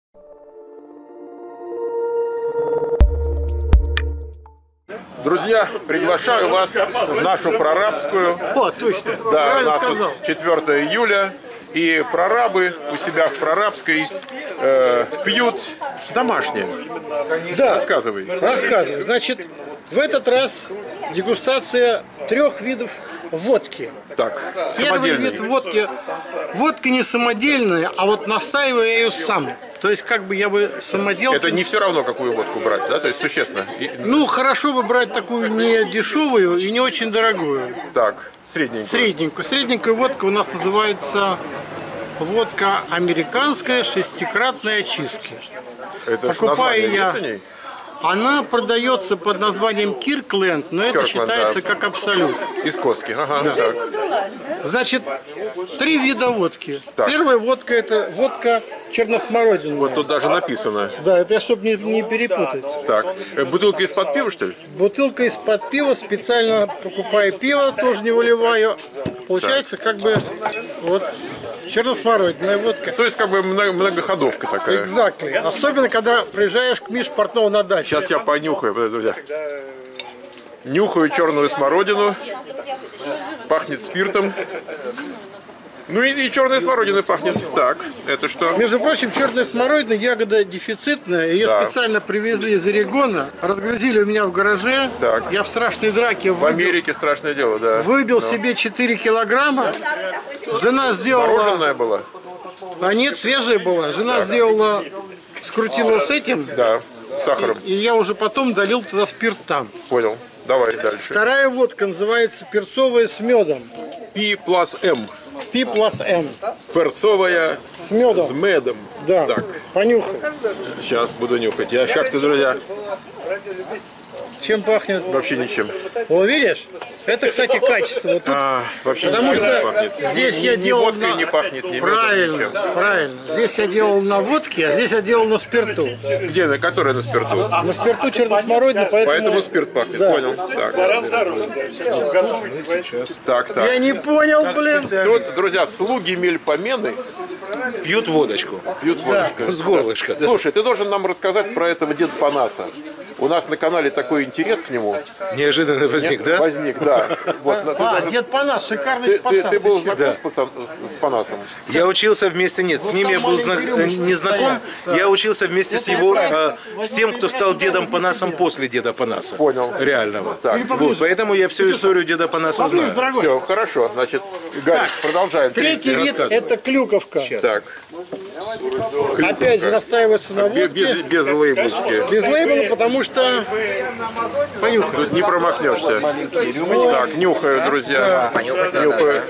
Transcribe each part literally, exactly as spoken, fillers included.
Друзья, приглашаю вас в нашу прорабскую. О, точно. Да, правильно у нас сказал. тут четвёртое июля. И прорабы у себя в прорабской э, пьют домашнее. Да. Рассказывай. Рассказывай. Значит, в этот раз дегустация трех видов водки. Так, Первый вид водки. Водка не самодельная, а вот настаиваю я ее сам. То есть, как бы я бы самоделку... Это не все равно, какую водку брать, да? То есть, существенно. И... Ну, хорошо бы брать такую не дешевую и не очень дорогую. Так, средненькую. Средненькую. Средненькая водка у нас называется водка американская шестикратной очистки. Это Покупаю я... есть у ней? Она продается под названием Киркленд, но это Kirkland, считается да. как абсолют. Из Коски. Ага, Да. так. Значит, три вида водки. Так. Первая водка — это водка черносмородиновая. Вот тут даже написано. Да, это чтобы не, не перепутать. Так, э, бутылка из-под пива, что ли? Бутылка из-под пива, специально покупаю пиво, тоже не выливаю. Получается как бы вот черносмородиновая водка. То есть, как бы много- многоходовка такая. Exactly. Особенно, когда приезжаешь к Мише Портнову на дачу. Сейчас я понюхаю, подожди, друзья. Нюхаю черную смородину. Пахнет спиртом. Ну и, и черная смородина пахнет. Так, это что? Между прочим, черная смородина ягода дефицитная. Ее Да. специально привезли из Орегона, разгрузили у меня в гараже. Так. Я в страшной драке В выбил, Америке страшное дело, да. выбил себе четыре килограмма. Жена сделала... Мороженое было? А нет, свежая была. Жена сделала, скрутила с этим. Да, с сахаром. И я уже потом долил туда спирт там. Понял. Давай дальше. Вторая водка называется перцовая с медом. Пи плюс М. Пи плюс М. Перцовая С медом. с медом. Да. Так, Понюхай. сейчас буду нюхать. Я шаг-то, друзья, Чем пахнет? вообще ничем. О, видишь? Это, кстати, качество. Вот тут А, вообще Потому ничем не что пахнет. здесь я Ни делал водкой на... не пахнет, ни медом, Правильно, ничем. правильно. Здесь я делал на водке, а здесь я делал на спирту. Где, на которой на спирту? На спирту черносмородина, поэтому... Поэтому спирт пахнет, Да. понял. Так. Так, так. Я не понял, блин. Тут, друзья, слуги Мельпомены Пьют водочку. пьют водочку. С горлышка. Да. Слушай, ты должен нам рассказать про этого деда Панаса. У нас на канале такой интерес к нему. Неожиданно возник, да? Возник, да. Вот, ты, А, должен- дед Панас, шикарный ты, ты- пацан. ты был ты чё? знаком с, пацан- с- с Панасом? Я учился вместе, нет, с ним я был зна- э, не знаком, я учился вместе с его, э, с тем, кто стал дедом Панасом после деда Панаса. Понял. Реального. Так, Вот, поэтому я всю историю деда Панаса Поближе, знаю. дорогой. все, хорошо. Значит, Гарик, продолжаем. Третий вид – рассказывай. это клюковка. Так, Опять же настаивается на без, водке. без, без лейблочки. Без лейбла, потому что... Понюхай. Тут не промахнешься. Так, нюхаю, друзья. Нюхаю.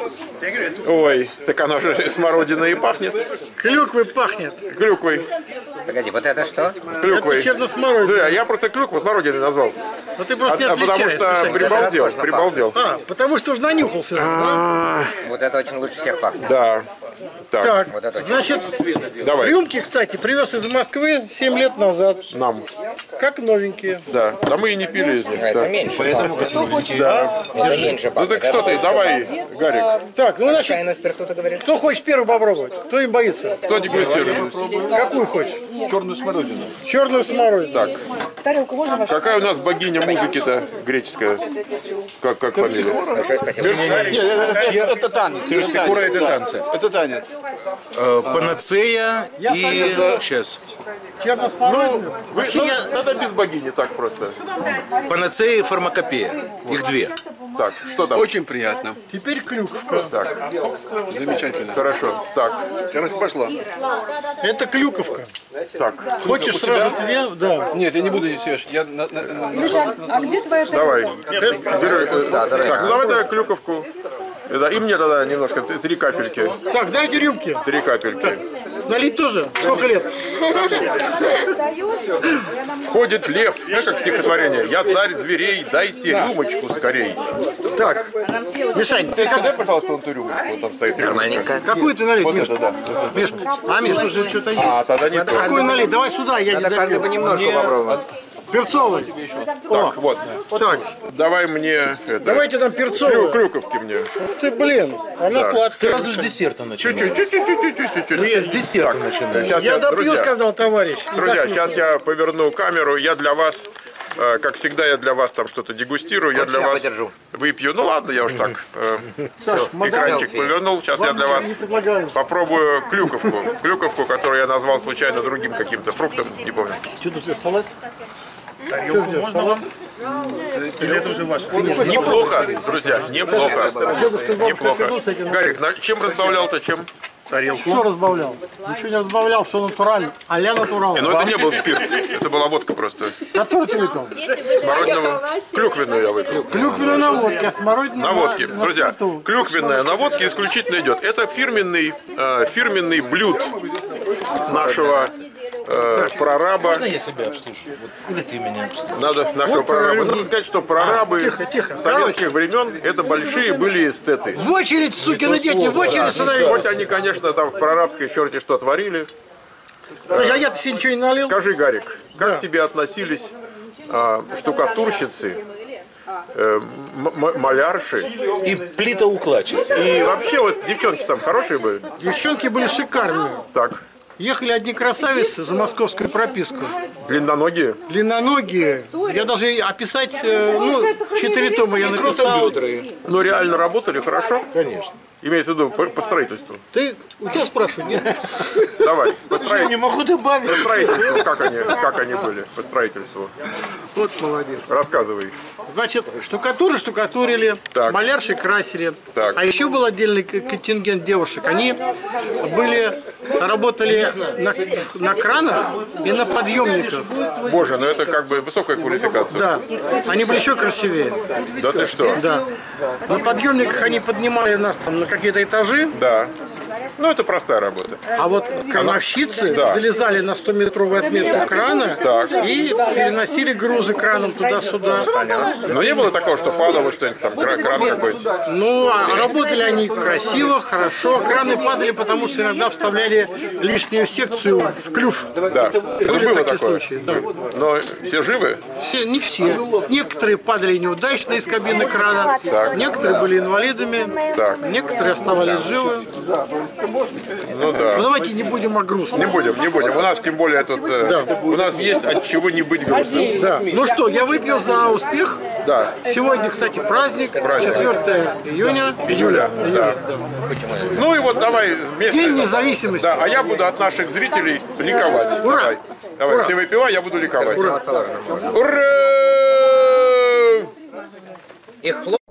Ой, так она же смородиной и пахнет. Клюквой пахнет. Клюквой. Погоди, вот это что? Клюквой. Это черносмородина. Да, я просто клюкву смородиной назвал. Но ты А, просто не а потому отличаешь. что Мишань. прибалдел, Можно прибалдел. А, потому что уже нанюхался. Да? Вот это очень лучше всех пахнет. Да. Так, Так, Вот это значит, давай. рюмки, кстати, привез из Москвы семь лет назад. Нам. Как новенькие. Да. Да мы и не пили из них. Это Так. меньше Поэтому пахнет. Да. Это меньше Ну пахнет. так что ты, давай, Гарик. Так, ну значит, Чайную спирту ты говоришь? кто хочет первый попробовать? Кто им боится? Кто дегустирует? Какую хочешь? черную смородину. Черную смородину. Так. Тарелку можно вашу? Какая у нас богиня музыки-то греческая? Как, как фамилия? Большое спасибо. Это, это танец. Терпсихора это танцы. Это танец. Э, Панацея и... Сейчас. Черносмородину. Вы, ну, надо без богини, так просто. Панацея и фармакопея. Их две. Так, что там? Очень приятно. Теперь клюковка. Так, Замечательно. хорошо. Так, Короче, пошла. Это клюковка. так. Хочешь сразу две? Да. Нет, я не буду не съешь. Я на, на, на, на- Миша, а где твоя Давай. тарелка? Бери, э, так, ну давай тогда клюковку. Э, да, и мне тогда немножко, т- три капельки. Так, дайте рюмки. Три капельки. Налить тоже? Сколько лет? Входит лев, ну, как стихотворение. Я царь зверей, дайте рюмочку скорей. Так, Мишань, ты как- Дай, пожалуйста, вон ту рюмочку, вот там стоит рюмочка. Нормальненько. какую ты налить, Вот Мишка? это, да. Мишка, а Мишка же что-то есть. А, тогда не то. Какую налить? Давай сюда, я не Надо каждый допью. понемножку попробовать. Перцовый. Так, вот. Так, Давай мне это. давайте там Клю- перцовый. клюковки мне. Ух ты, блин, она сладкая. Сразу же десерта начинаем. Чуть-чуть, чуть-чуть, чуть-чуть, чуть-чуть, чуть-чуть. С десерта начинаем. Сейчас Я я, допью, друзья, сказал товарищ. друзья, сейчас я поверну камеру. Я для вас, э, как всегда, я для вас там что-то дегустирую. Я для я вас подержу. выпью. Ну ладно, я уж так. э, Саш, Экранчик повернул. Сейчас я для вас не предлагаю. попробую клюковку. Клюковку, которую я назвал случайно другим каким-то фруктом. Не помню. Что ты ждешь, салат? Что ждешь, салат? Неплохо, друзья, неплохо. Дедушка с бабушкой Неплохо. придут с этим. Гарик, на- чем разбавлял-то, чем? Что разбавлял? Ничего не разбавлял, все натурально. А-ля натурал. Но это не был спирт, это была водка просто. Который ты выпил? Смородиновую, клюквенную я выпил. Клюквенная на водке, а смородина На водке. на Друзья, спирту. клюквенная на водке исключительно идет. Это фирменный, э, фирменный блюд нашего э, прораба. Я себя обслуживаю. Вот, или ты меня обслуживаешь. Надо нашего Вот, прораба. э, Надо сказать, что прорабы тихо, тихо. советских времен это большие были эстеты. В очередь, сукины дети, в очередь Хоть становились. они, конечно, там в прорабской черти что творили. А я-то себе ничего не налил. Скажи, Гарик, как Да. к тебе относились а, штукатурщицы, э, м- м- малярши И плитоукладчица. и вообще вот девчонки там хорошие были? Девчонки были шикарные. Так, Ехали одни красавицы за московскую прописку. длинноногие. Длинноногие. Я даже и описать, э, ну, четыре тома я написал. Ну реально работали хорошо? Конечно. Имеется в виду по, по строительству. Ты у тебя спрашивай, нет? Давай, по, строи- Не могу добавить. по строительству, как они, как они были по строительству. Вот молодец. Рассказывай. Значит, штукатуры штукатурили, Так. малярши красили. Так. А еще был отдельный к- контингент девушек. Они были, работали на, на кранах и на подъемниках. Боже, ну это как бы высокая квалификация. Да, они были еще красивее. Да ты что? Да. На подъемниках они поднимали нас там на какие-то этажи, Да. Ну это простая работа. а вот крановщицы Да. залезали на стометровую отметку крана Так. и переносили грузы краном туда-сюда. Но не было такого, что падало что-нибудь там, кра- кран какой-то. Ну, а работали они красиво, хорошо. Краны падали, потому что иногда вставляли лишнюю секцию в клюв. Да, это Были было такие такое. случаи, да. Но все живы? Все, не все. Некоторые падали неудачно из кабины крана, некоторые были инвалидами, Так. некоторые оставались живы. Ну да. Ну, давайте не будем о грустном. Не будем, не будем. У нас тем более тут, э, Да. у нас есть от чего не быть грустным. Да. Ну что, я выпью за успех. Да. Сегодня, кстати, праздник, Праздник. четвёртое июня. Июля. июля, да. Ну и вот давай вместе. День независимости. Да, а я буду от наших зрителей ликовать. Ура! Давай, давай. Ура! Ты выпивай, я буду ликовать. Ура! Ура! Их хлоп.